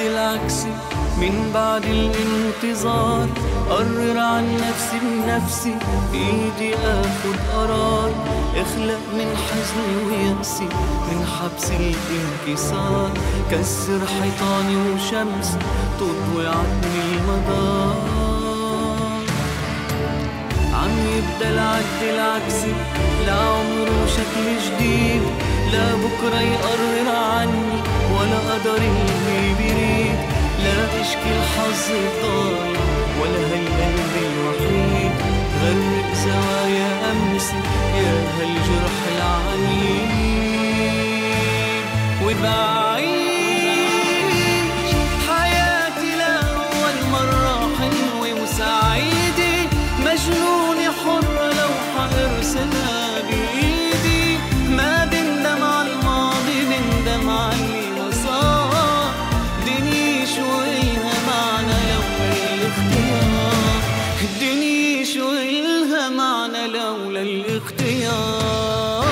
العكس من بعد الانتظار، قرر عن نفسي بنفسي، بإيدي آخد قرار، اخلق من حزني ويأسي، من حبس الانكسار، كسر حيطاني وشمس تضوي عني المدار. عم يبدأ العد العكسي لعمره شكل جديد، لا بكرة يقرر عني ولا قدر اللي بيريد، لا اشكي الحظ الضايع ولا هالقلب الوحيد، غرق زوايا امسي يا هالجرح العنيد، وبعيش حياتي لأول مرة حلوة وسعيدة، مجنونة حرة لو حارسلها بإيدي، ما بندم على الماضي بندم على اللي ما صار، الدنيا شو إلها معنى لولا الاختيار، الدنيا شو إلها معنى لولا الاختيار.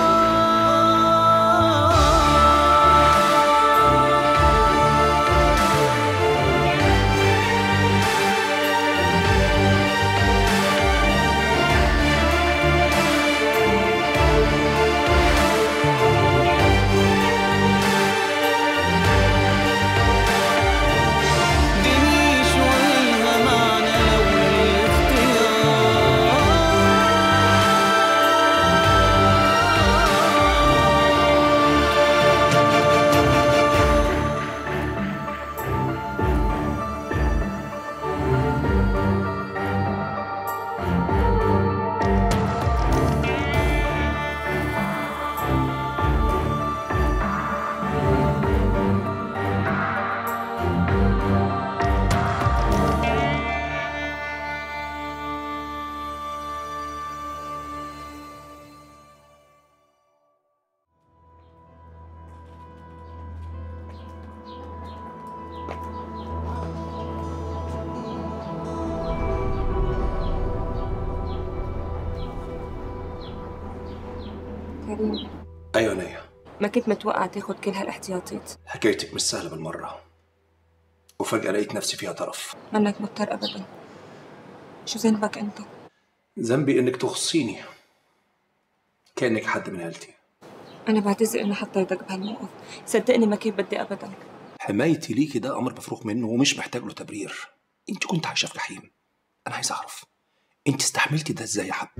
كريم، ايوه نيا، ما كنت متوقع تاخد كل هالاحتياطات. حكايتك مش سهله بالمره، وفجاه لقيت نفسي فيها طرف. منك مضطر ابدا. شو ذنبك انت؟ ذنبي انك تخصيني كانك حد من عيلتي. انا بعتذر اني حطيتك بهالموقف، صدقني ما كان بدي ابدا. حمايتي ليكي ده امر مفروغ منه ومش محتاج له تبرير. انت كنت عايشه في جحيم، انا عايز اعرف انت استحملتي ده ازاي يا حب؟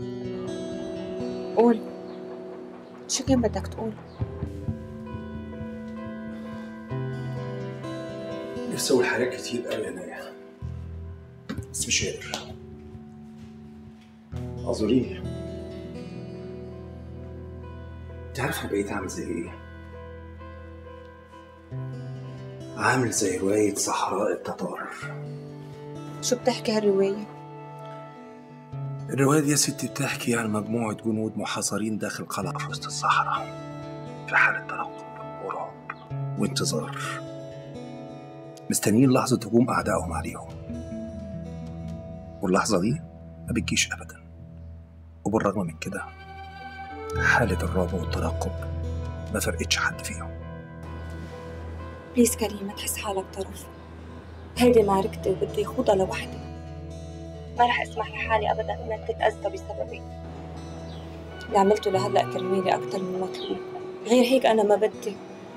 قول، شو كان بدك تقول؟ نفسي اقول حاجات كتير قوي يا نايا، بس مش قادر. اعذريني. انت عارف انا بقيت عامل زي ايه؟ عامل زي رواية صحراء التتار. شو بتحكي هالرواية؟ الرواية دي يا ستي بتحكي عن مجموعة جنود محاصرين داخل قلعة في وسط الصحراء، في حالة ترقب ورعب وانتظار، مستنيين لحظة هجوم أعدائهم عليهم. واللحظة دي ما بتجيش أبدا، وبالرغم من كده حالة الرعب والترقب ما فرقتش حد فيهم. بليز كريم، ما تحس حالك طرف. هيدي معركتي وبدي خوضها لوحدي. ما رح اسمح لحالي ابدا انك تتأذى بسببي. اللي عملته لهلا كرمالي اكثر من مطلوب، غير هيك انا ما بدي.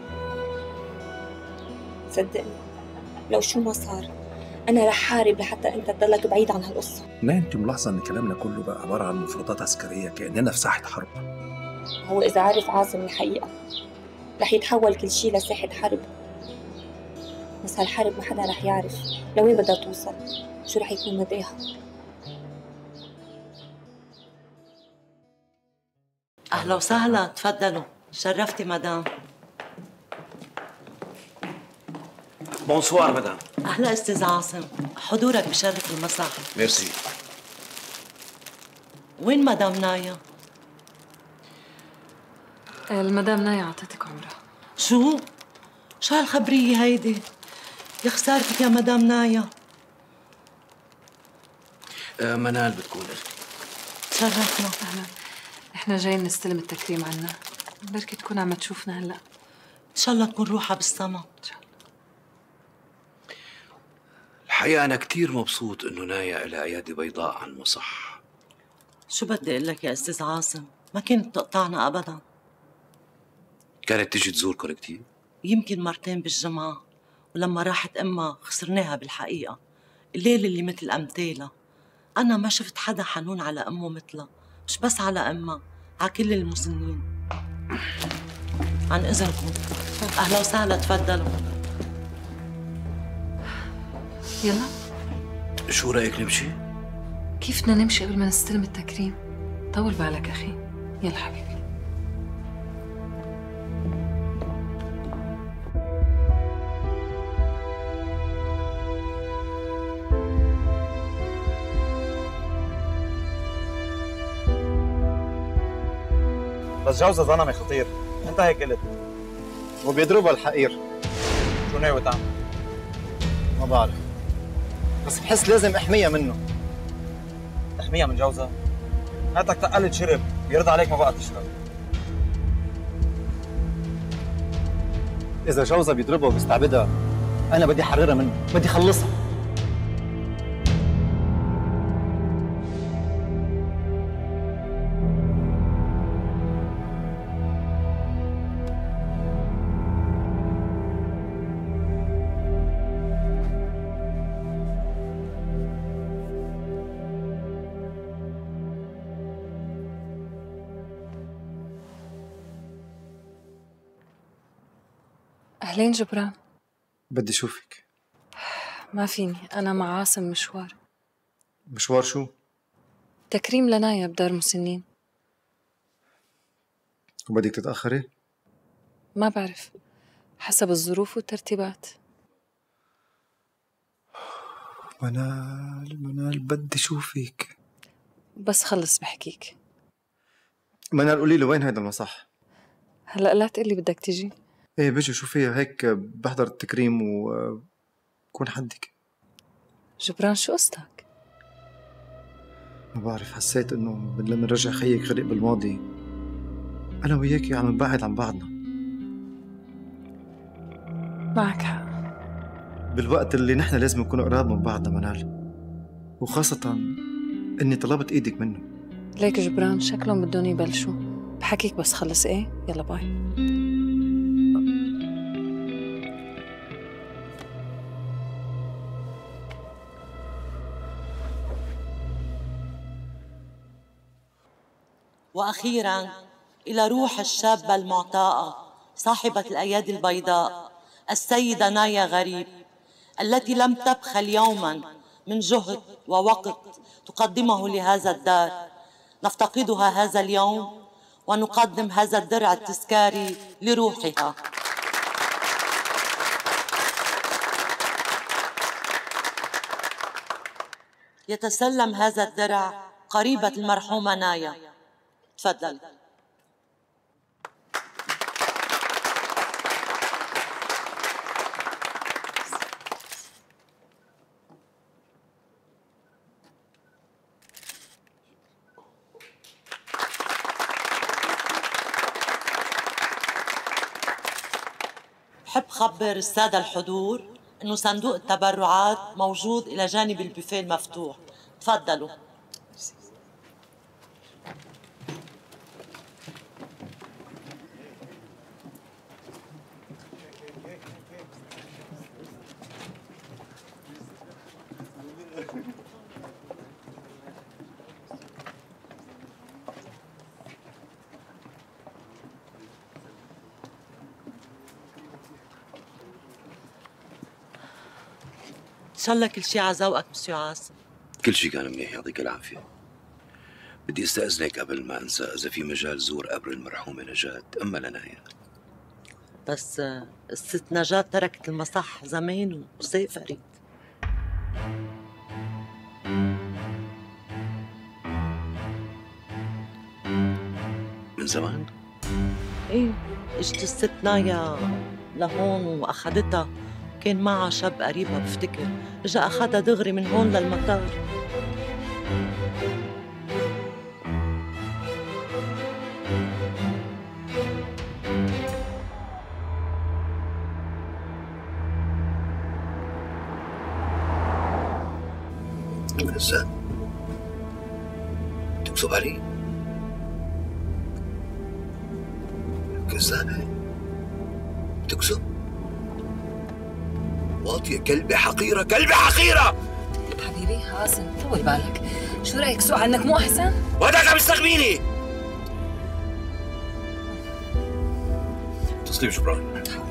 صدقني لو شو ما صار انا رح حارب لحتى انت تضلك بعيد عن هالقصه. ما انت ملاحظه ان كلامنا كله بقى عباره عن مفردات عسكريه، كاننا في ساحه حرب. هو اذا عرف عاصم الحقيقه رح يتحول كل شيء لساحه حرب، بس هالحرب ما حدا رح يعرف لوين بدها توصل، شو رح يكون مداها. أهلا وسهلا، تفضلوا. شرفتي مدام. بونسوار مدام. أهلا أستاذ عاصم، حضورك بشرف المساء. ميرسي. وين مدام نايا؟ المدام نايا عطتك عمرها. شو هالخبرية هيدي؟ يا خسارتك يا مدام نايا. منال بتكون اختي. تشرفنا. أهلا، احنا جايين نستلم التكريم عنا، بركي تكون عم تشوفنا هلا. ان شاء الله تكون روحها بالسما. ان شاء الله. الحقيقة أنا كتير مبسوط إنه نايا إلها أيادي بيضاء على المصح. شو بدي أقول لك يا أستاذ عاصم، ما كانت تقطعنا أبدا. كانت تيجي تزوركم كتير؟ يمكن مرتين بالجمعة، ولما راحت أمها خسرناها بالحقيقة. الليلة اللي مثل أمثالها، أنا ما شفت حدا حنون على أمه مثلها، مش بس على أمها، على كل المسنين. عن إذنكم، أهلا وسهلا، تفضلوا. يلا. شو رأيك نمشي؟ كيف بدنا نمشي قبل ما نستلم التكريم؟ طول بالك أخي. يلا حبيبي. بس جوزها زلمه خطير، انت هيك قلت. وبيضربها الحقير. شو ناوي تعمل؟ ما بعرف، بس بحس لازم احميها منه. تحميها من جوزها؟ هاتك تقلد شرب، بيرد عليك ما بقى تشرب. اذا جوزها بيضربها وبيستعبدها، انا بدي احررها منه، بدي اخلصها. أهلين جبران. بدي اشوفك. ما فيني، أنا مع عاصم مشوار. مشوار شو؟ تكريم لنايا بدار مسنين. وبدك تتأخري؟ ما بعرف، حسب الظروف والترتيبات. منال بدي اشوفك. بس خلص بحكيك. منال قولي لي وين هيدا المصح؟ هلأ لا تقلي بدك تيجي. ايه بيجي شو فيها هيك، بحضر التكريم وكون حدك. جبران شو قصتك؟ ما بعرف، حسيت انه لما نرجع خيك غرق بالماضي انا وياكي عم نبعد عن بعضنا. معك حق. بالوقت اللي نحن لازم نكون قراب من بعضنا منال، وخاصة اني طلبت ايدك منه. ليك جبران شكلهم بدهم يبلشوا. بحكيك بس خلص. ايه يلا باي. وأخيراً إلى روح الشابة المعطاءة صاحبة الأيادي البيضاء السيدة نايا غريب، التي لم تبخل يوماً من جهد ووقت تقدمه لهذا الدار، نفتقدها هذا اليوم ونقدم هذا الدرع التذكاري لروحها. يتسلم هذا الدرع قريبة المرحومة نايا. تفضل. بحب خبر السادة الحضور إنه صندوق التبرعات موجود إلى جانب البوفيه المفتوح. تفضلوا. إن شاء الله كل شيء على ذوقك مسيو عاصم. كل شيء كان منيح، يعطيك العافية. بدي استأذنك قبل ما أنسى، إذا في مجال زور قبر المرحومة نجاة أما لنايا. بس الست نجاة تركت المصح زمان وسافرت. من زمان؟ ايه، اجت الست نايا لهون واخذتها، كان معها شاب قريبها بفتكر، اجا اخذها دغري من هون للمطار. كذاب، تكذب علي؟ كذابة، تكذب، واطية، كلبة حقيرة، كلبة حقيرة. حبيبي عاصم طول بالك، شو رايك سوق عنك مو احسن؟ وهداك عم يستغبيني. تسليم جبران.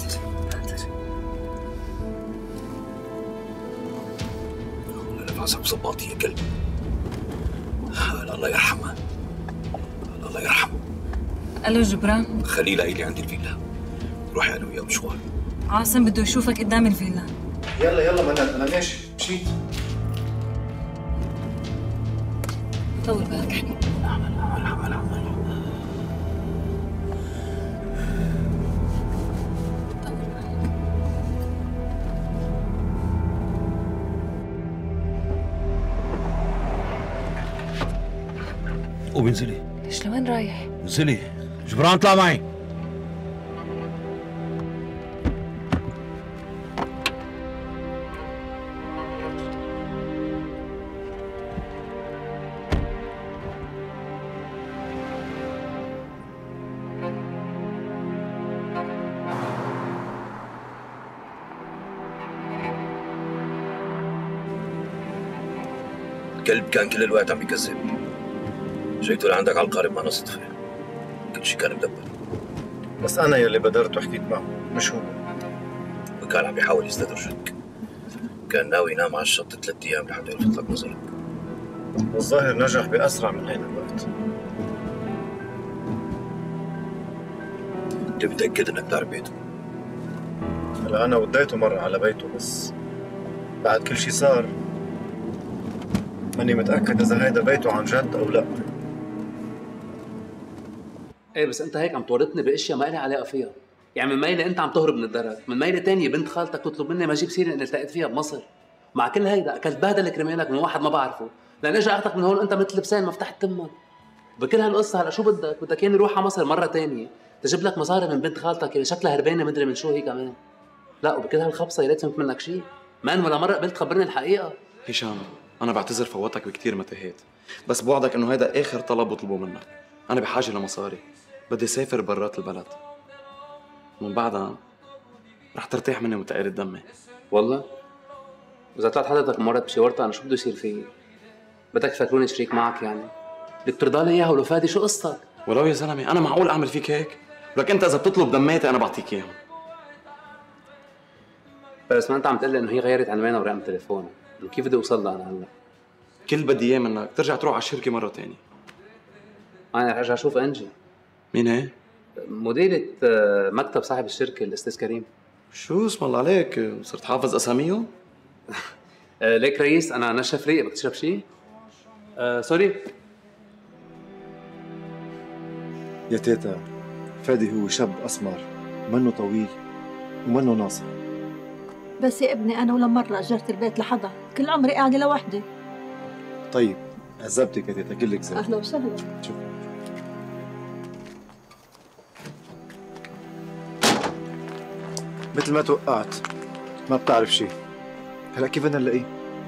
نفسك بصباط يا كلب. الله يرحمها، الله يرحمه. الو جبران، خليلة إلي عند الفيلا، روحي أنا وياه مشوار. عاصم بده يشوفك قدام الفيلا. يلا يلا منال، انا ماشي مشيت. طول بالك حبيبي. قومي انزلي. ليش لوين رايح؟ انزلي جبران، اطلع معي. الكلب كان كل الوقت عم بيكذب. جيته لعندك على القارب ما صدفة، كل شيء كان مدبر. بس انا يلي بدرت وحكيت معه مش هو. وكان عم يحاول يستدرجك، كان ناوي ينام على الشط 3 أيام لحتى يلفت لك نظرك. والظاهر نجح بأسرع من هيدا الوقت. انت متأكد انك تعرف بيته؟ هلا انا وديته مرة على بيته، بس بعد كل شيء صار ماني متأكد إذا هيدا بيته عن جد أو لا. ايه بس انت هيك عم تورطني باشياء ما لي علاقه فيها. يعني من ميله انت عم تهرب من الدرج، من ميله تانية بنت خالتك تطلب مني ما اجيب سيره اني التقيت فيها بمصر. مع كل هيدا اكلت بهدله كرمالك من واحد ما بعرفه، لان اجى اخذك من هون وانت مثل لبسان ما فتحت تمك. بكل هالقصه هلا شو بدك ياني روح على مصر مره تانية تجيب لك مصاري من بنت خالتك اللي شكلها هربانه مدري من شو هي كمان. لا وبكل هالخبصه يا ريت فهمت منك شيء. مان ولا مره قبلت تخبرني الحقيقه. هشام انا بعتذر فوتك بكثير متاهات، بس بوعدك انه هيدا اخر طلب بطلبه منك. انا بحاجه لمصاري، بدي اسافر برات البلد، ومن بعدها رح ترتاح مني وتقاري دمي. والله اذا طلعت حضرتك مرات بشي ورطه انا شو بده يصير فيي؟ بدك تفكروني شريك معك يعني؟ بدك ترضى لي اياها ولو فادي شو قصتك؟ ولو يا زلمه انا معقول اعمل فيك هيك؟ ولك انت اذا بتطلب دميتي انا بعطيك اياهم. بس ما انت عم تقول لي انه هي غيرت عنوانها ورقم تليفونها، كيف بدي اوصل لها انا هلا؟ كل بدي اياه منك ترجع تروح على الشركه مره ثانيه. انا رح ارجع اشوف انجي. مين هي؟ مديرة مكتب صاحب الشركة الأستاذ كريم. شو اسم الله عليك، صرت حافظ أساميهم؟ ليك رئيس أنا نشف ريق، بدك تشرب شيء؟ سوري. يا تيتا فادي هو شاب أسمر، منه طويل ومنه ناصح. بس يا ابني أنا ولا مرة أجرت البيت لحدا، كل عمري قاعدة لوحدي. طيب عذبتك يا تيتا، كلك زين. أهلا وسهلا. شكرا. مثل ما توقعت ما بتعرف شيء. هلا كيف بدنا نلاقيه؟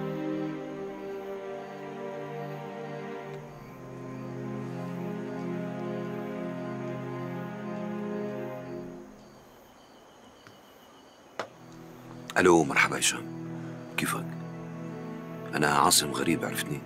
الو مرحبا هشام، كيفك؟ انا عاصم غريب، عرفتني؟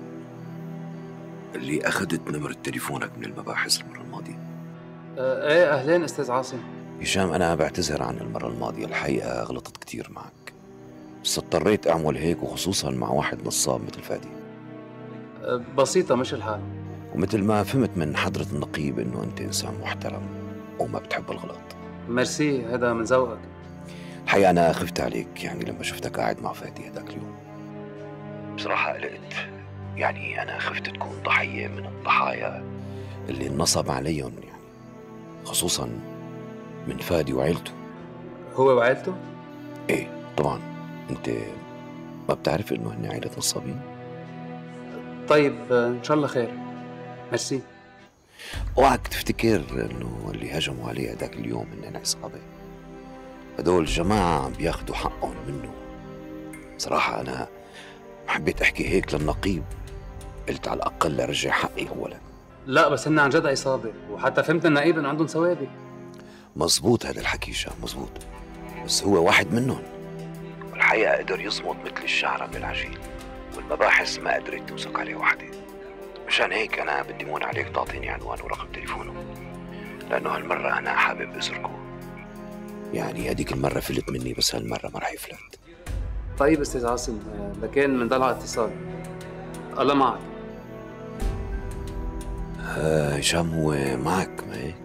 اللي اخذت نمرة تليفونك من المباحث المرة الماضية. ايه اهلين استاذ عاصم. هشام انا بعتذر عن المرة الماضية، الحقيقة غلطت كتير معك، بس اضطريت اعمل هيك وخصوصا مع واحد نصاب مثل فادي. بسيطة مش الحال. ومثل ما فهمت من حضرة النقيب انه انت انسان محترم وما بتحب الغلط. ميرسي، هذا من ذوقك. الحقيقة انا خفت عليك يعني لما شفتك قاعد مع فادي هذاك اليوم. بصراحة قلقت، يعني انا خفت تكون ضحية من الضحايا اللي انصب عليهم، يعني خصوصا من فادي وعيلته. هو وعيلته؟ ايه طبعا، انت ما بتعرف انه هن عيلة نصابين؟ طيب ان شاء الله خير. ميرسي. اوعك تفتكر انه اللي هجموا عليه هداك اليوم هن عصابة. هدول الجماعة عم بياخدوا حقهم منه. صراحة انا حبيت احكي هيك للنقيب، قلت على الاقل ارجع حقي اولا. لا بس هن عن جد عصابه، وحتى فهمت النقيب انه عندهم سوابق. مزبوط هذا الحكي هشام، مزبوط، بس هو واحد منهم، والحقيقه قدر يصمد مثل الشعره من العجين، والمباحث ما قدرت تمسك عليه وحده. مشان هيك انا بدي مون عليك تعطيني عنوان ورقم تليفونه، لانه هالمره انا حابب اسرقه. يعني هديك المره فلت مني، بس هالمره ما رح يفلت. طيب استاذ عاصم، لكن من ضل على اتصال. الله معك. هشام هو معك ما هيك؟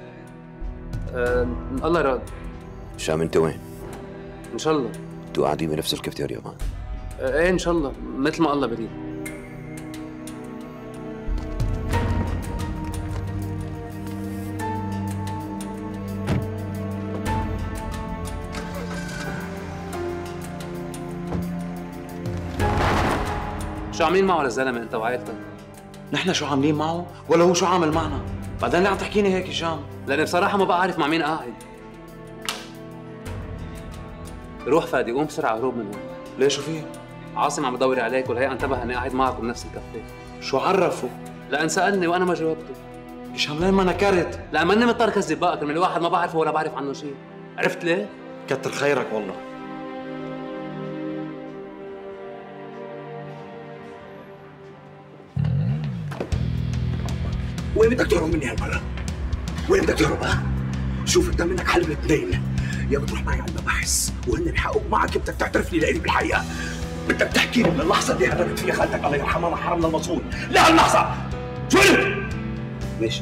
الله راد. هشام انت وين؟ ان شاء الله. انتوا قاعدين بنفس الكافتيريا معك؟ ايه ان شاء الله، مثل ما الله بريد. شو عاملين معه للزلمه انت وعائلتك؟ نحن شو عاملين معه ولا هو شو عامل معنا؟ بعدين ليه عم تحكيني هيك هشام؟ لاني بصراحه ما بقى عارف مع مين قاعد. روح فادي، قوم بسرعه هروب من هون. ليه شو فيه؟ عاصم عم بدور عليك، والهيئه انتبه اني قاعد معك بنفس الكافيه. شو عرفه؟ لان سالني وانا ما جاوبته. هشام لين ما نكرت؟ لا ماني مضطر كذب بقى، كرمال الواحد ما بعرفه ولا بعرف عنه شيء. عرفت ليه؟ كتر خيرك والله. وين بدك تهرب مني هالمرة؟ وين بدك تهرب؟ شوف بدنا منك حل من اثنين، يا بتروح معي على المباحث وهن بيحققوا معك، بدك تعترف لي لإلي بالحقيقة، بدك تحكي لي من اللحظة اللي هربت فيها خالتك الله يرحمها ما حرمنا المصون، لهاللحظة، شو قلت؟ ماشي.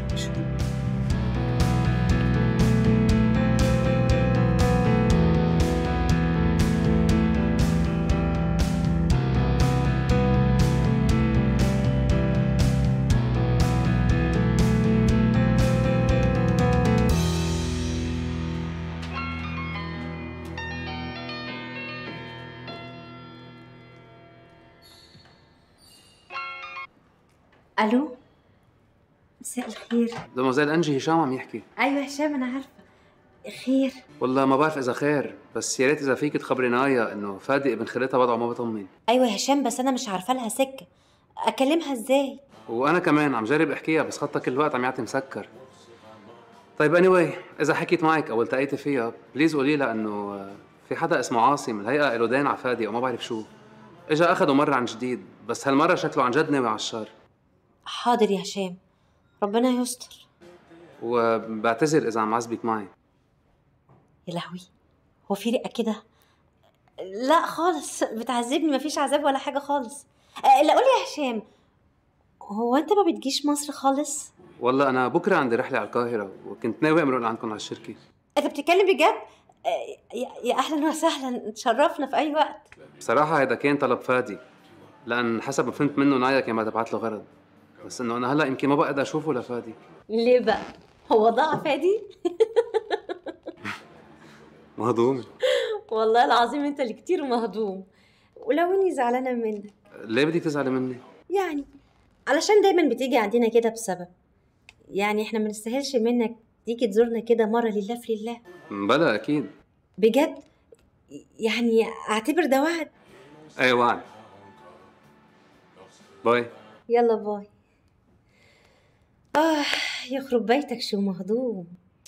الو، مساء الخير. دموزيل انجي، هشام عم يحكي. ايوه هشام انا عارفه. خير؟ والله ما بعرف اذا خير، بس يا ريت اذا فيك تخبري نايا انه فادي ابن خالتها وضعه ما بطمن. ايوه هشام، بس انا مش عارفه لها سكه، اكلمها ازاي؟ وانا كمان عم جرب احكيها، بس خطها كل وقت عم يعطي مسكر. طيب anyway، اذا حكيت معك او التقيتي فيها بليز قولي لها انه في حدا اسمه عاصم، الهيئه له دين على فادي او ما بعرف شو، اجا اخذه مره عن جديد، بس هالمره شكله عن جد ناوي على الشر. حاضر يا هشام، ربنا يستر. وبعتذر اذا عم عذبك معي. يا لهوي، هو في رقه كده؟ لا خالص، بتعذبني، مفيش عذاب ولا حاجه خالص. لا قولي يا هشام، هو انت ما بتجيش مصر خالص؟ والله انا بكره عندي رحله على القاهره، وكنت ناوي امرق عندكم على الشركه. انت بتتكلم بجد؟ يا اهلا وسهلا، تشرفنا في اي وقت. بصراحه هيدا كان طلب فادي، لان حسب ما فهمت منه نايا كان بدها تبعت له غرض، بس انه انا هلا يمكن ما بقدر اشوفه لفادي. ليه بقى؟ هو ضاع فادي؟ مهضوم. والله العظيم انت اللي كتير مهضوم، ولو اني زعلانه منك. ليه بدك تزعلي مني؟ يعني علشان دايما بتيجي عندنا كده بسبب، يعني احنا ما نستاهلش منك تيجي تزورنا كده مره لله في لله. بلا اكيد. بجد؟ يعني اعتبر ده وعد. ايه وعد. باي. يلا باي. يخرب بيتك شو مهضوم.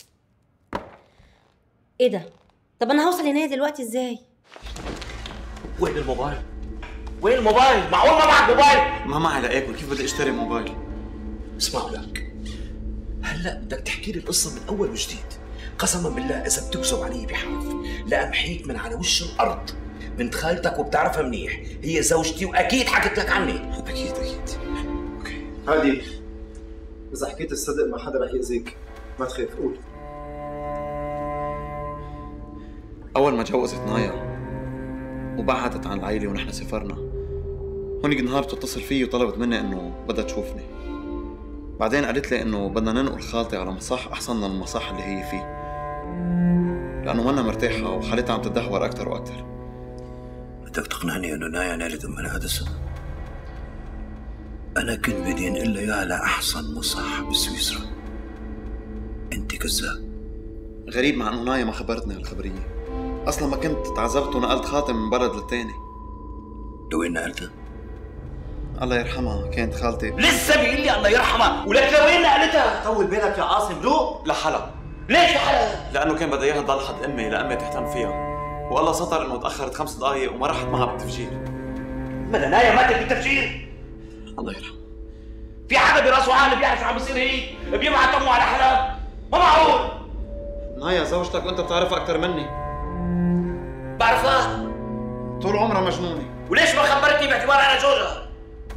ايه ده؟ طب انا هوصل هنا دلوقتي ازاي؟ وين الموبايل؟ وين الموبايل؟ معقول ما معك موبايل؟ ما معي لاكل، كيف بدي اشتري موبايل؟ اسمع لك، هلا بدك تحكي لي القصه من اول وجديد. قسما بالله اذا بتكذب علي بحرف لامحيك من على وش الارض. بنت خالتك وبتعرفها منيح، هي زوجتي واكيد حكت لك عني. اكيد. اوكي هادي، اذا حكيت الصدق ما حدا رح يأذيك، ما تخاف، قول. اول ما جوزت نايا وبعدت عن العائله ونحن سافرنا، هونيك نهار بتتصل فيي وطلبت مني انه بدها تشوفني. بعدين قالت لي انه بدنا ننقل خالتي على مصح احسن من المصح اللي هي فيه، لانه منا مرتاحه وحالتها عم تدهور اكثر واكثر. بدك تقنعني انه نايا نالت ام الحادثه؟ انا كنت بدي انقل لها على احسن مصح بسويسرا. انت كذاب. غريب مع انه نايا ما خبرتني هالخبريه، اصلا ما كنت تعذبت ونقلت خاطي من بلد للتاني. لوين نقلتها؟ الله يرحمها كانت خالتي. لسه بيقول لي الله يرحمها ولك لوين نقلتها؟ طول بالك يا عاصم روق. لحلا. ليش لحلا؟ لأنه كان بدها إياها تضل حد أمي لأمي تهتم فيها، والله ستر إنه تأخرت 5 دقايق وما رحت معها بالتفجير. ما نايا ماتت بالتفجير؟ الله يرحمها. في حدا براسه عقل بيعرف شو عم بيصير هيك؟ بيبعت امه على حلب؟ ما معقول. نايا زوجتك وانت بتعرفها اكثر مني. بعرفها؟ طول عمرها مجنونه. وليش ما خبرتني باعتبار انا زوجها؟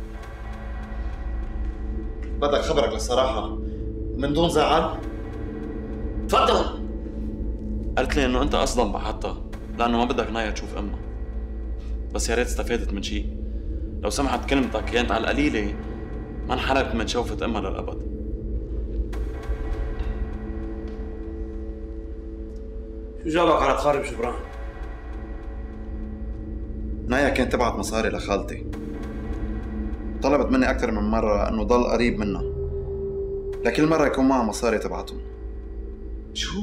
بدك خبرك للصراحه من دون زعل؟ تفضل. قالت لي إنه أنت أصلاً بعتها لأنه ما بدك نايا تشوف أمها، بس يا ريت استفادت من شيء. لو سمحت كلمتك كانت على القليلة ما انحرقت من شوفة أمها للأبد. شو جابك على تخارب جبران؟ نايا كانت تبعت مصاري لخالتي، طلبت مني أكثر من مرة إنه ضل قريب منها، لكل مرة يكون معها مصاري تبعتهم. شو؟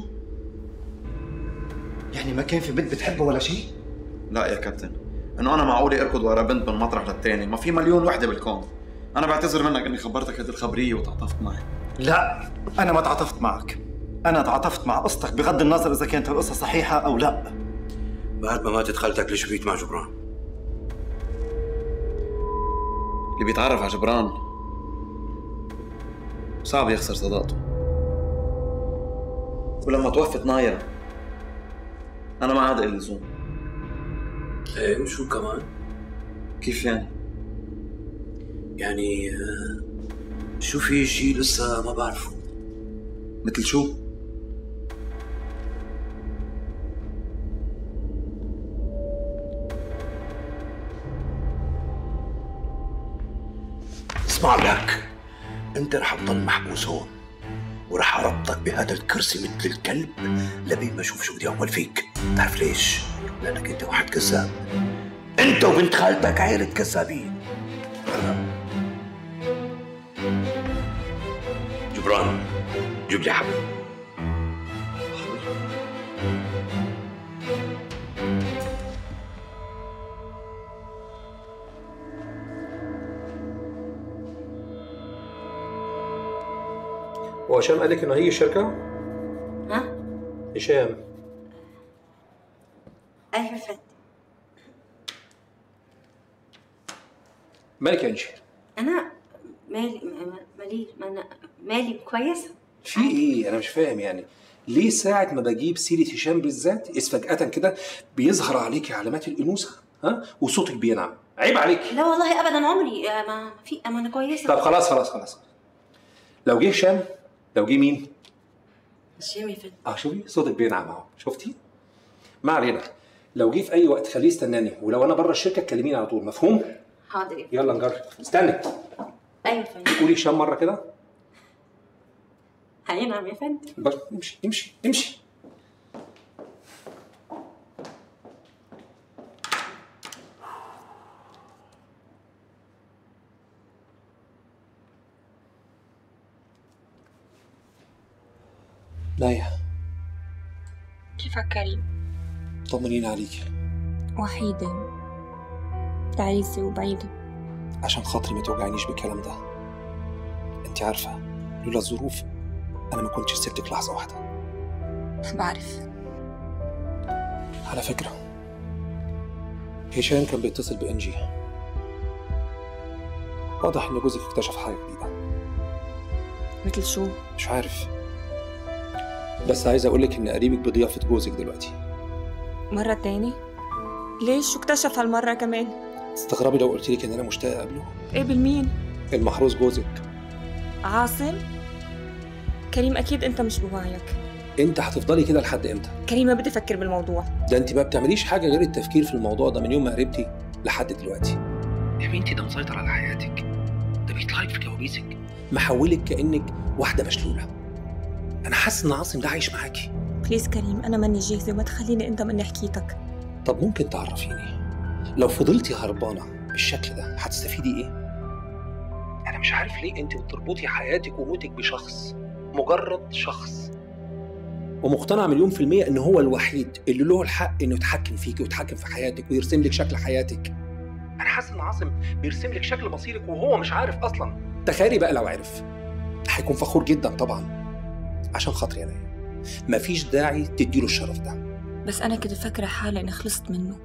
يعني ما كان في بنت بتحبه ولا شيء؟ لا يا كابتن، إنه أنا معقولي أركض ورا بنت من مطرح للتاني؟ ما في مليون وحدة بالكون. أنا بعتذر منك إني خبرتك هذه الخبرية وتعاطفت معي. لا، أنا ما تعاطفت معك، أنا تعاطفت مع قصتك بغض النظر إذا كانت القصة صحيحة أو لا. بعد ما ماتت خالتك ليش بقيت مع جبران؟ اللي بيتعرف على جبران صعب يخسر صداقته، ولما توفت نايا أنا ما عاد إلي لزوم. إيه وشو كمان؟ كيف يعني؟ يعني شو في شيء لسه ما بعرفه؟ مثل شو؟ اسمع لك، انت رح تضل محبوس هون ورح اربطك بهذا الكرسي مثل الكلب لبين ما اشوف شو بدي اعمل فيك. بتعرف ليش؟ لانك انت واحد كذاب، انت وبنت خالتك عيلة كذابين. جبران جيب لي حبل. وهشام قال لك انه هي الشركة؟ ها؟ هشام. ايوه فندم. مالك يا انجي؟ انا مالي كويسه. في ايه؟ انا مش فاهم يعني ليه ساعة ما بجيب سيرة هشام بالذات إذ فجأة كده بيظهر عليكي علامات الأنوثة، ها؟ وصوتك بينعم، عيب عليك. لا والله ابدا عمري ما انا كويسه. طب خلاص لو جه هشام، لو جه مين؟ هشام يا فندم. شوفي صوتك بينعم اهو، شفتي؟ ما علينا، لو جه في أي وقت خليه يستناني، ولو أنا بره الشركة كلميني على طول، مفهوم؟ حاضر يا فندم. يلا نجرب، استني. ايوه يا فندم. قولي هشام مرة كده. هينعم يا فندم. بس امشي. نايا كيفك كريم؟ طمنين عليكي. وحيدة تعيسة وبعيدة. عشان خاطري ما توجعنيش بالكلام ده. انت عارفة لولا الظروف انا ما كنتش سبتك لحظة واحدة. بعرف. على فكرة هشام كان بيتصل بإنجي، واضح ان جوزك اكتشف حاجة جديدة. مثل شو؟ مش عارف، بس عايز اقولك ان قريبك بضيافة جوزك دلوقتي. مرة تاني؟ ليش؟ شو اكتشف هالمرة كمان؟ تستغربي لو قلت لك ان انا مشتاق اقابله. قابل مين؟ المحروس جوزك عاصم. كريم اكيد انت مش بوعيك. انت هتفضلي كده لحد امتى؟ كريم ما بدي افكر بالموضوع ده انت ما بتعمليش حاجه غير التفكير في الموضوع ده من يوم ما قربتي لحد دلوقتي. يا بنتي ده مسيطر على حياتك، ده بيطلعك في كوابيسك، محولك كانك واحده مشلوله. انا حاسس ان عاصم ده عايش معاكي. بليز كريم، انا ماني جاهزه وما تخليني اندم اني حكيتك. طب ممكن تعرفيني لو فضلتي هربانه بالشكل ده هتستفيدي ايه؟ انا مش عارف ليه انت بتربطي حياتك وموتك بشخص، مجرد شخص، ومقتنع 1,000,000% ان هو الوحيد اللي له الحق انه يتحكم فيكي ويتحكم في حياتك ويرسم لك شكل حياتك. انا حاسس ان عاصم بيرسم لك شكل مصيرك وهو مش عارف اصلا. تخيلي بقى لو عرف، هيكون فخور جدا طبعا. عشان خاطري انا مفيش داعي تديله الشرف ده. بس أنا كنت فاكرة حالي إني خلصت منه،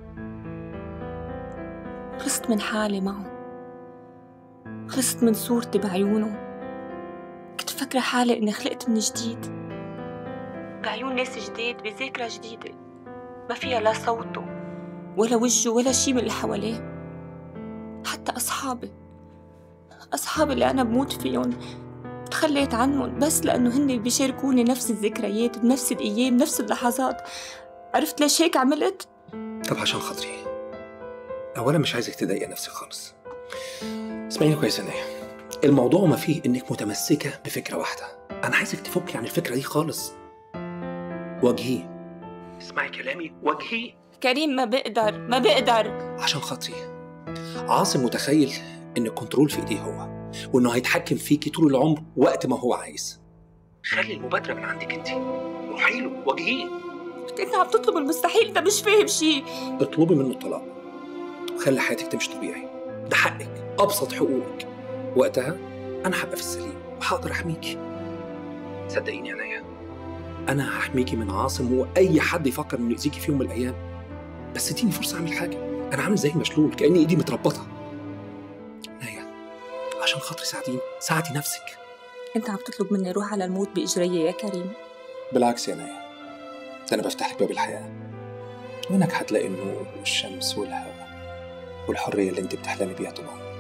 خلصت من حالي معه، خلصت من صورتي بعيونه. كنت فاكرة حالي إني خلقت من جديد بعيون ناس جديد بذاكرة جديدة ما فيها لا صوته ولا وجهه ولا شي من اللي حواليه. حتى أصحابي اللي أنا بموت فيهم تخليت عنهم بس لأنه هن بيشاركوني نفس الذكريات بنفس الأيام بنفس اللحظات. عرفت ليش هيك عملت؟ طب عشان خاطري، أولا مش عايزك تضايقي نفسك خالص. اسمعيني كويس يا نايا، الموضوع ما فيه إنك متمسكة بفكرة واحدة. أنا عايزك تفكي عن الفكرة دي خالص. واجهيه، اسمعي كلامي، واجهيه. كريم ما بقدر. عشان خاطري، عاصم متخيل إن الكنترول في إيديه هو، وإنه هيتحكم فيكي طول العمر وقت ما هو عايز. خلي المبادرة من عندك أنت، روحي له واجهيه. أنت عم تطلب المستحيل، ده مش فاهم شيء. اطلبي منه الطلاق وخلي حياتك تمشي طبيعي، ده حقك، أبسط حقوقك. وقتها أنا هبقى في السليم وهقدر أحميكي. صدقيني يا نايا، أنا هحميكي من عاصم وأي حد يفكر إنه يأذيكي في يوم من الأيام. بس اديني فرصة أعمل حاجة، أنا عامل زي المشلول كأني إيدي متربطة. نايا عشان خاطري ساعدي نفسك. أنت عم تطلب مني أروح على الموت بإجرية يا كريم. بالعكس يا نايا، ده أنا بفتح لك باب الحياة، وإنك هتلاقي النور والشمس والهواء والحرية اللي أنت بتحلمي بيها طول عمرك.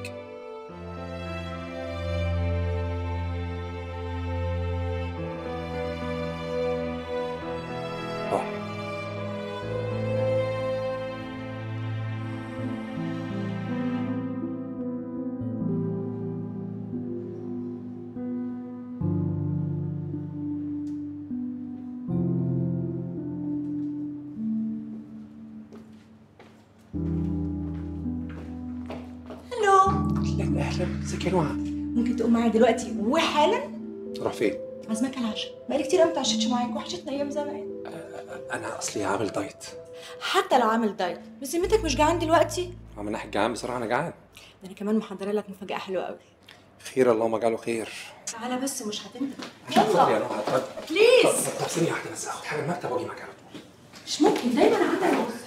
أهلا، ازيك يا نوعا؟ ممكن تقوم معايا دلوقتي وحالا؟ تروح فين؟ عازمك على العشاء، بقالي كتير قوي متعشتش معاك، وحشتنا ايام زمان. أنا أصلي عامل دايت. حتى لو عامل دايت، بذمتك مش جعان دلوقتي؟ من ناحية جعان بصراحة أنا جعان. ده أنا كمان محضرة لك مفاجأة حلوة قوي. خير، اللهم اجعله خير. تعالى بس مش هتندم. عشان خاطري يا نوعا. بليز. طب ثانية واحدة بس، آخد حاجة المكتب وأجي معاك على طول. مش ممكن، دايما عندك عذر.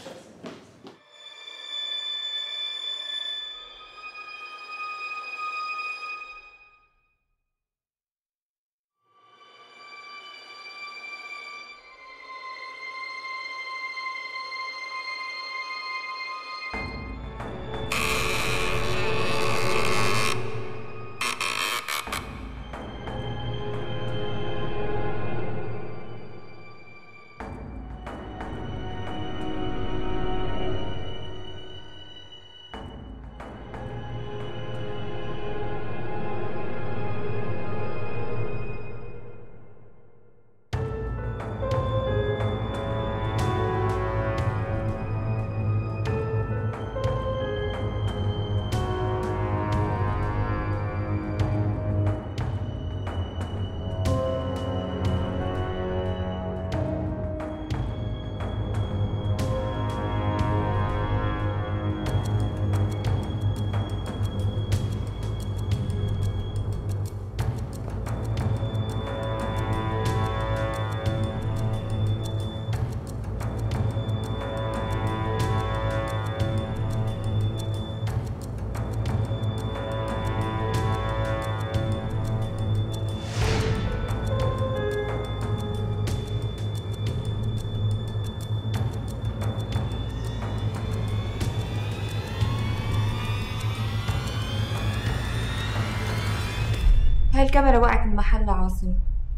هاي الكاميرا وقعت من محل عاصم.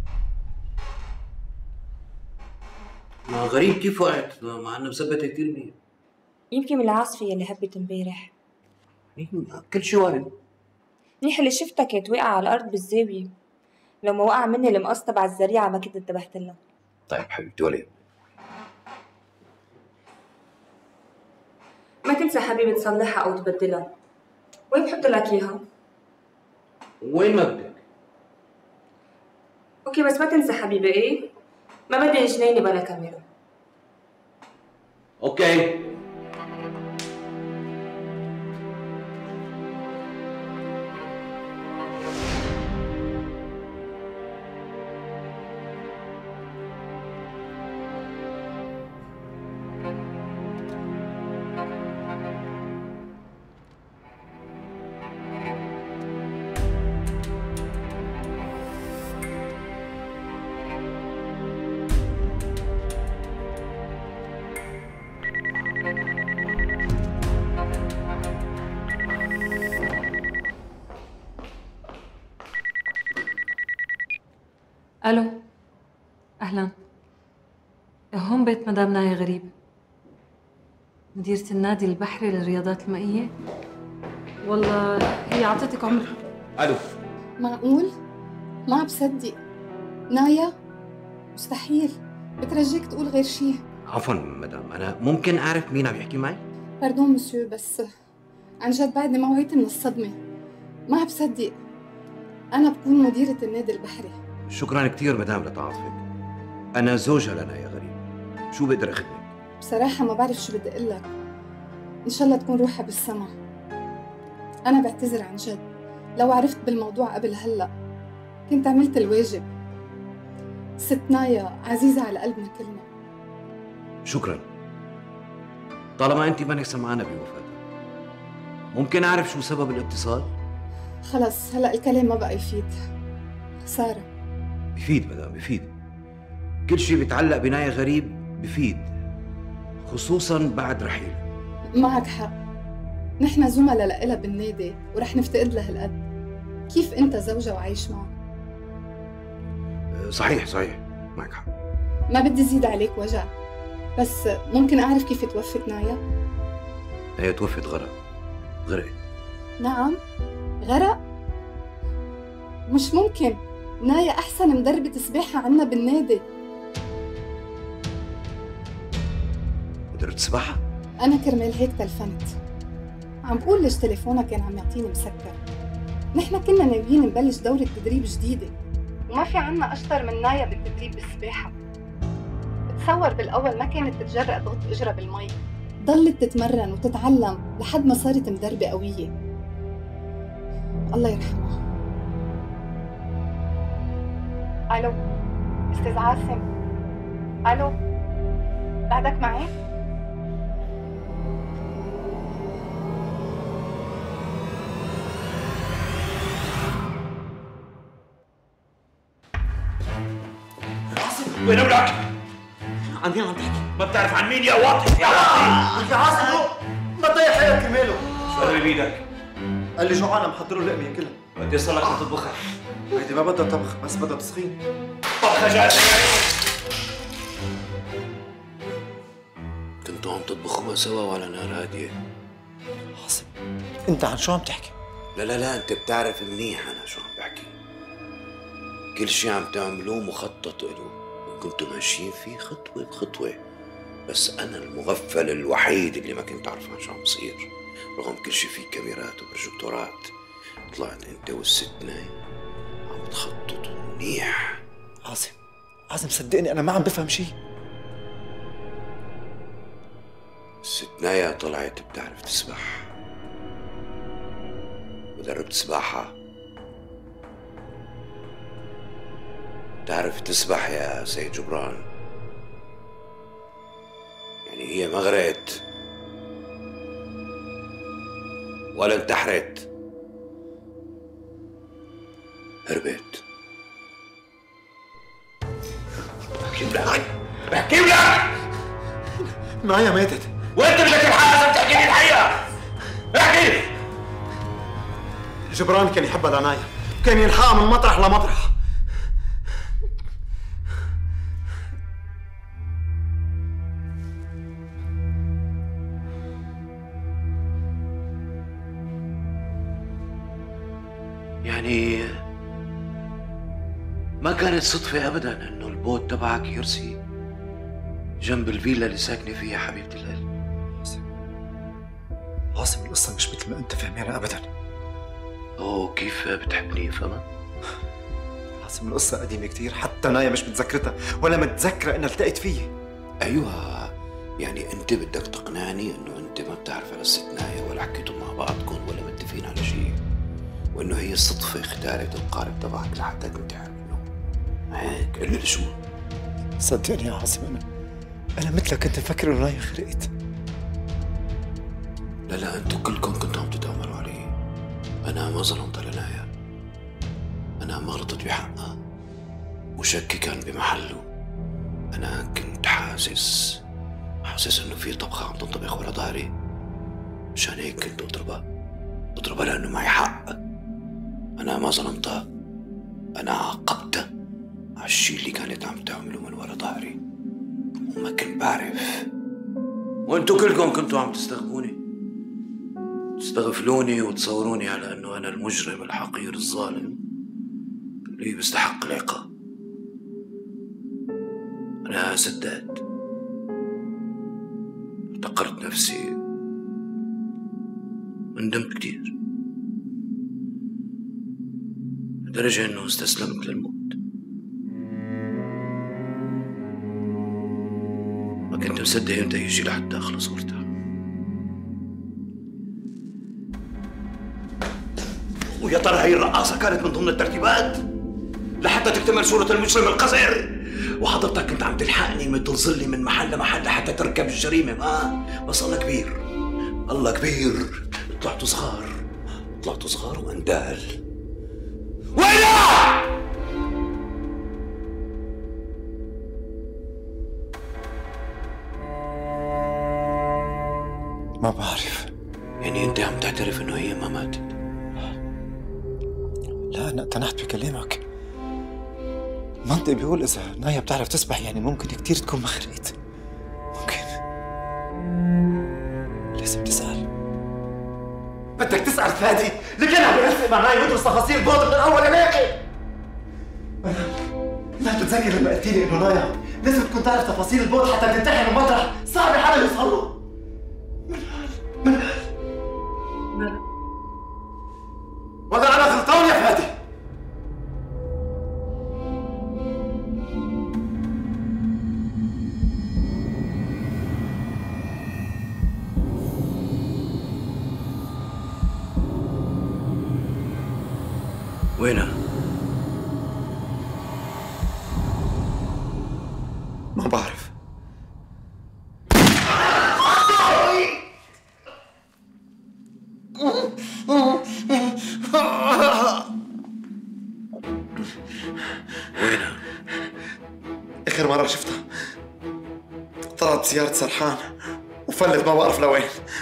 ما غريب كيف وقعت مع انه مثبته كثير منيح. يمكن من العاصفة اللي هبت امبارح. كل شيء وارد. منيح اللي شفتها كانت واقعة على الأرض بالزاوية. لو ما وقع مني المقص تبع الزريعة ما كنت انتبهت لها. طيب حبيبتي ولي. ما تنسى حبيبي تصلحها أو تبدلها. وين بحط لك إياها؟ وين ما بدك. اوكي بس ما تنسى حبيبي، ايه؟ ما بدي جنيني بلا كاميرا. اوكي. الو، اهلا. هون بيت مدام نايا غريب، مديرة النادي البحري للرياضات المائية. والله هي عطتك عمر. الو. معقول؟ ما بصدق. نايا؟ مستحيل. بترجيك تقول غير شيء. عفوا مدام، انا ممكن اعرف مين عم يحكي معي؟ باردون مسيو، بس عن جد بعدني ما وعيت من الصدمة. ما بصدق أنا بكون مديرة النادي البحري. شكرا كثير مدام لتعاطفك. انا زوجها لنايا غريب، شو بقدر اخدمك؟ بصراحة ما بعرف شو بدي أقول لك. إن شاء الله تكون روحها بالسما. أنا بعتذر عن جد، لو عرفت بالموضوع قبل هلأ كنت عملت الواجب. ست نايا عزيزة على قلبنا كلنا. شكرا. طالما انت مانك سمعانه بوفاتها، ممكن اعرف شو سبب الاتصال؟ خلص هلأ الكلام ما بقى يفيد. خسارة. بفيد مدام، بفيد. كل شيء بيتعلق بنايا غريب بفيد، خصوصا بعد رحيل. معك حق، نحن زملاء لإلها بالنادي ورح نفتقد لها هالقد. كيف أنت زوجها وعايش معه؟ صحيح صحيح، معك حق. ما بدي زيد عليك وجع، بس ممكن أعرف كيف توفت نايا؟ هي توفت غرقت. نعم، غرق؟ مش ممكن. نايا أحسن مدربة سباحة عنا بالنادي. قدرت تسبحها؟ أنا كرمال هيك تلفنت. عم بقول ليش تليفونها كان عم يعطيني مسكر. نحن كنا ناويين نبلش دورة تدريب جديدة، وما في عنا أشطر من نايا بالتدريب بالسباحة. بتصور بالأول ما كانت تتجرأ تغط إجرها بالمي، ضلت تتمرن وتتعلم لحد ما صارت مدربة قوية. الله يرحمها. ألو أستاذ عاصم. ألو بعدك معي؟ وين ولك؟ عن مين عم تحكي؟ ما بتعرف عن مين يا واطي؟ يا واطي يا عاصم ما تضيع حياتك كرماله. شو قرب بيدك؟ قال لي جوعان محضر له اللقمه ياكلها. بدي اصلك عم تطبخها. هيدي ما بدها طبخ، بس بدها تسخين. طبخة جاهزة يعني. كنتوا عم تطبخوها سوا وعلى نار هادية. عاصم انت عن شو عم تحكي؟ لا انت بتعرف منيح انا شو عم بحكي. كل شيء عم تعملوه مخطط له، وكنتوا ماشيين فيه خطوة بخطوة، بس أنا المغفل الوحيد اللي ما كنت عارفان شو عم بصير. رغم كل شيء فيه كاميرات وبروجيكتورات، طلعت أنت والست نايا عم تخططوا منيح. عاصم صدقني أنا ما عم بفهم شيء. الست نايا طلعت بتعرف تسبح، ودربت سباحة. تعرف تسبح يا سيد جبران، يعني هي ما غرقت ولا انتحرت، هربت. بحكي لك بحكي لك نايا ماتت. وانت بدك الحقيقة لازم تحكي لي الحقيقة. احكي. جبران كان يحبها لنايا، كان يلحقها من مطرح لمطرح. يعني ما كانت صدفة أبداً إنه البوت تبعك يرسي جنب الفيلا اللي ساكنة فيها حبيبة القلب. عاصم القصة مش مثل ما أنت فهمانها أبداً. أوه كيف بتحبني فهمت؟ عاصم القصة قديمة كتير، حتى نايا مش متذكرتها ولا متذكرة إنها التقيت فيي. أيوة، يعني أنت بدك تقنعني إنه أنت ما بتعرف على الست نايا ولا حكيتوا مع بعضكم ولا متفقين على شيء، وإنه هي الصدفة اختارت القارب تبعك لحتى تنتحر منه. هيك قل لي شو؟ صدقني يا عاصم أنا مثلك كنت مفكر إنه نايا خرقت. لا أنتوا كلكم كنتوا عم تتآمروا علي. أنا ما ظلمت لنايا، أنا ما غلطت بحقها، وشكي كان بمحله. أنا كنت حاسس إنه في طبخة عم تنطبخ ورا ظهري، مشان هيك كنت أضربها لأنه معي حق. أنا ما ظلمتها، أنا عاقبتها عالشي اللي كانت عم تعمله من ورا ظهري وما كنت بعرف. وانتو كلكم كنتوا عم تستغبوني، تستغفلوني وتصوروني على انه انا المجرم الحقير الظالم اللي بيستحق العقاب. انا سداد، افتقرت نفسي، ندمت كتير لدرجة انه استسلمت للموت. ما كنت مصدق امتى يجي لحتى اخلص وارتاح. ويا ترى هي الرقاصة كانت من ضمن الترتيبات لحتى تكتمل صورة المجرم القذر؟ وحضرتك كنت عم تلحقني مثل ظلي من محل لمحل لحتى تركب الجريمة. بس الله كبير، الله كبير. طلعتوا صغار واندال. ويلا! ما بعرف. يعني انت عم تعترف انه هي ما ماتت؟ لا أنا اقتنعت بكلامك. منطق بيقول إذا نايا بتعرف تسبح يعني ممكن كتير تكون مخرقت. ممكن. لازم تسأل. بدك تسأل فادي اللي كان عم يرفق مع نايا ويدرس تفاصيل البوط من الأول للآخر. لا تتذكر لما قلت لي إنه نايا لازم تكون تعرف تفاصيل البوط حتى تنتحر من مطرح صعب حدا يوصل له. منال ولا أنا غلطان يا فادي؟ وينها؟ ما بعرف. وينها؟ آخر مرة شفتها طلعت سيارة سرحان وفلت ما بعرف لوين.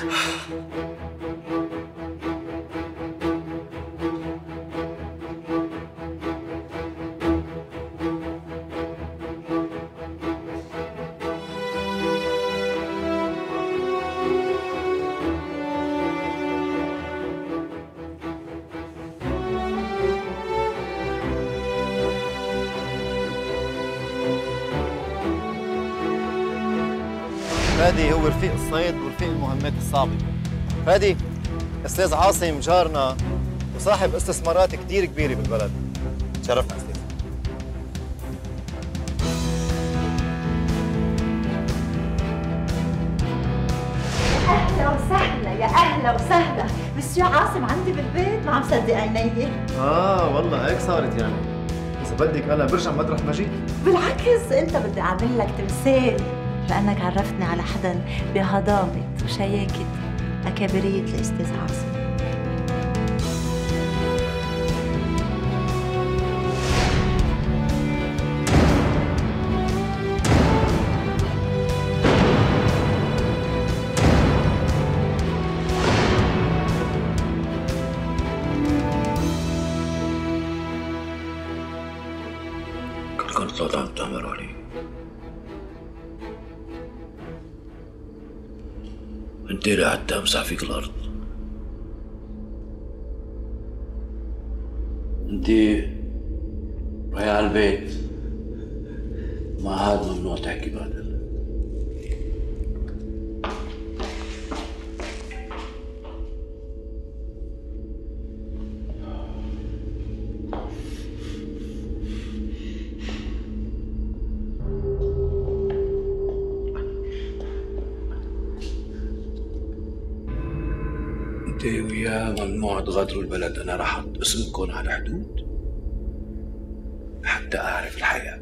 فادي هو رفيق الصيد ورفيق المهمات الصعبة. فادي أستاذ عاصم جارنا وصاحب استثمارات كتير كبيرة بالبلد. تشرفنا أستاذ. أهلا وسهلا، يا أهلا وسهلا. مسيو عاصم عندي بالبيت، ما عم صدق عيني. والله هيك صارت يعني. إذا بدك أنا برجع مطرح ما جيت. بالعكس أنت بدي أعمل لك تمثال لأنك عرفتني على حدا بهضامة وشياكة أكابرية الأستاذ عاصم. كنت عم تأمر علي. انت اللي قعدت امسح فيك الارض. انت رايح على البيت، ما عاد ممنوع تحكي بعد. انت وياه ممنوع تغادروا البلد. انا رح احط اسمكم على الحدود حتى اعرف الحياة.